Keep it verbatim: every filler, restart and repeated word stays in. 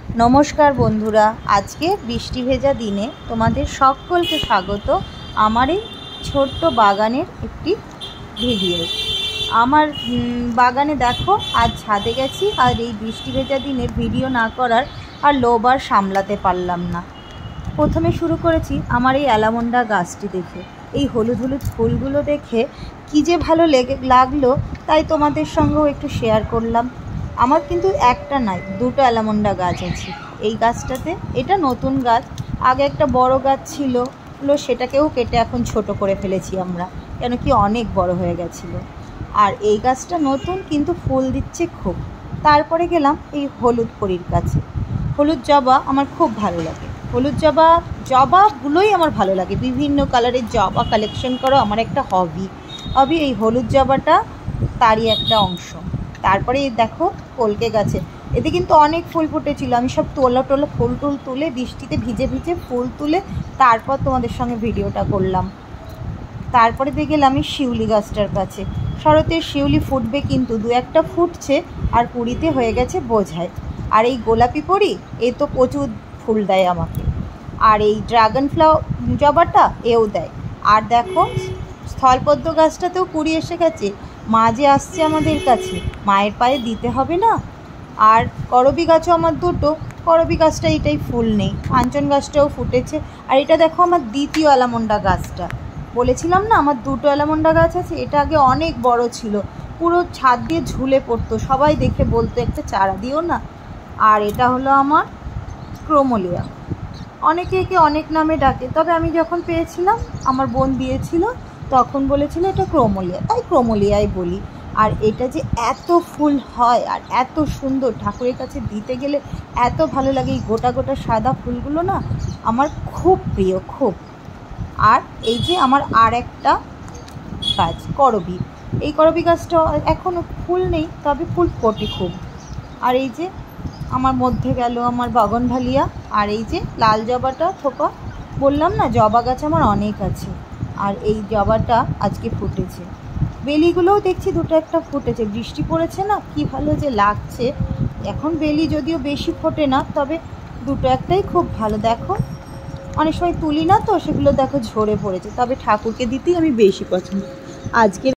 नमस्कार बंधुरा आज के बृष्टि भेजा दिने तुम्हारे सकलके स्वागत आमार छोट्ट बागानेर एकटी भिडियो। आमार बागाने देखो आज छादे गेছি और ये बृष्टि भेजा दिने भिडियो ना करार और लोभ आर सामलाते पारलाम ना। प्रथमे शुरू करेছি आमार এই অ্যালামন্ডা গাছটি দেখে, এই হলুদ হলুদ ফুলগুলো দেখে কি যে ভালো লেগে লাগলো তাই তোমাদের সঙ্গেও একটু শেয়ার করলাম। আমার কিন্তু একটা নয় দুটো অ্যালামন্ডা গাছ আছে। এই গাছটাতে এটা নতুন গাছ, আগে একটা বড় গাছ ছিল সেটাকেও কেটে এখন ছোট করে ফেলেছি আমরা, কেন কি অনেক বড় হয়ে গেছিল। আর এই গাছটা নতুন কিন্তু ফুল দিচ্ছে খুব। তারপরে গেলাম এই হলুদ পরীর কাছে। হলুদ জবা আমার খুব ভালো লাগে, হলুদ জবা জবাগুলোই আমার ভালো লাগে, বিভিন্ন কালারের জবা কালেকশন করো আমার একটা হবি হবি এই হলুদ জবাটা তারই একটা অংশ। তারপরে দেখো কলকে গাছে, এতে কিন্তু অনেক ফুল ফুটেছিল, আমি সব তোলা টোলা ফুল টুল তুলে বৃষ্টিতে ভিজে ভিজে ফুল তুলে তারপর তোমাদের সঙ্গে ভিডিওটা করলাম। তারপরে দিয়ে গেলাম আমি শিউলি গাছটার কাছে। শরতের শিউলি ফুটবে কিন্তু দু একটা ফুটছে আর কুড়িতে হয়ে গেছে বোঝায়। আর এই গোলাপি পরি এ তো প্রচুর ফুল দেয় আমাকে, আর এই ড্রাগন ফ্লাওয়ার জবাটা এও দেয়। আর দেখো স্থলপদ্ম গাছটাতেও কুড়ি এসে গেছে, মা যে আসছে আমাদের কাছে মায়ের পায়ে দিতে হবে না। আর করবী গাছও আমার দুটো, করবী গাছটা এটাই ফুল নেই, কাঞ্চন গাছটাও ফুটেছে। আর এটা দেখো আমার দ্বিতীয় অ্যালামন্ডা গাছটা, বলেছিলাম না আমার দুটো অ্যালামন্ডা গাছ আছে। এটা আগে অনেক বড় ছিল, পুরো ছাদ দিয়ে ঝুলে পড়তো, সবাই দেখে বলতো একটা চারা দিও না। আর এটা হলো আমার ক্রোমোলিয়া, অনেকে একে অনেক নামে ডাকে, তবে আমি যখন পেয়েছিলাম আমার বোন দিয়েছিল তখন বলেছিল এটা ক্রোমোলিয়া, তাই ক্রোমোলিয়াই বলি। আর এটা যে এত ফুল হয় আর এত সুন্দর, ঠাকুরের কাছে দিতে গেলে এত ভালো লাগে। এই গোটা গোটা সাদা ফুলগুলো না আমার খুব প্রিয় খুব। আর এই যে আমার আর একটা গাছ করবী, এই করবী গাছটা এখনও ফুল নেই তবে ফুল ফোটে খুব। আর এই যে আমার মধ্যে গেল আমার বাগানভালিয়া, আর এই যে লাল জবাটা থোপা, বললাম না জবা গাছ আমার অনেক আছে। আর এই জবাটা আজকে ফুটেছে, বেলিগুলোও দেখছি দুটো একটা ফুটেছে, বৃষ্টি পড়েছে না কি ভালো যে লাগছে। এখন বেলি যদিও বেশি ফোটে না তবে দুটো একটাই খুব ভালো। দেখো অনেক সময় তুলি না তো সেগুলো দেখো ঝরে পড়েছে, তবে ঠাকুরকে দিতেই আমি বেশি পছন্দ। আজকে